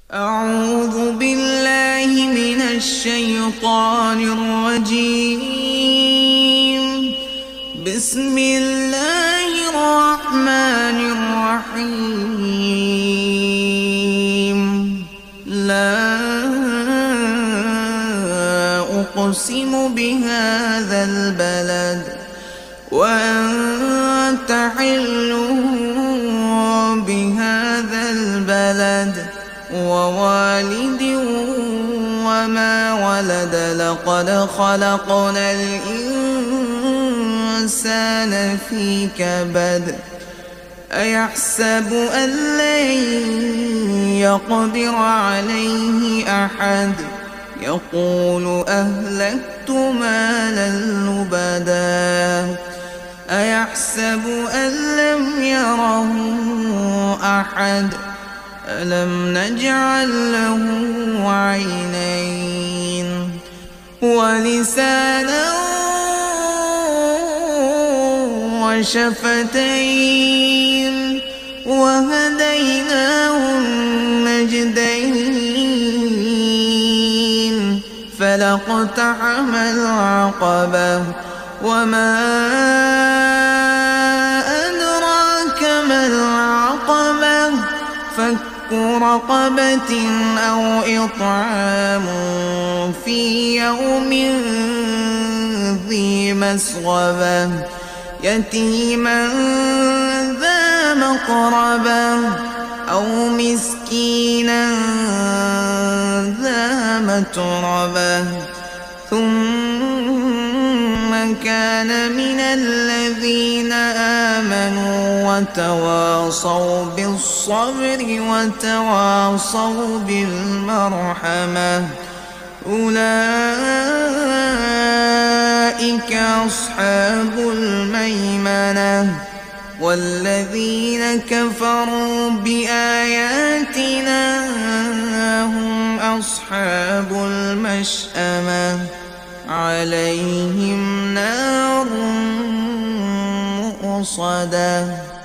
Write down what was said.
أعوذ بالله من الشيطان الرجيم. بسم الله الرحمن الرحيم. لا أقسم بهذا البلد وأنت حل بهذا البلد ووالد وما ولد. لقد خلقنا الإنسان في كبد. أيحسب أن لن يقدر عليه أحد. يقول أهلكت مالا لبدا. أيحسب أن لم يره أحد. ألم نجعل له عينين ولسانا وشفتين وهديناه النجدين. فلاقتحم العقبة وما أدراك ما العقبة. فك رقبة أو إطعام في يوم ذي مسغبة. يتيما ذا مقربة أو مسكينا ذا متربة. ثم كان من الذين آمنوا وتواصوا بالصبر وتواصوا بالمرحمة. أولئك أصحاب الميمنة. والذين كفروا بآياتنا هم أصحاب المشأمة. عليهم نار مؤصدة.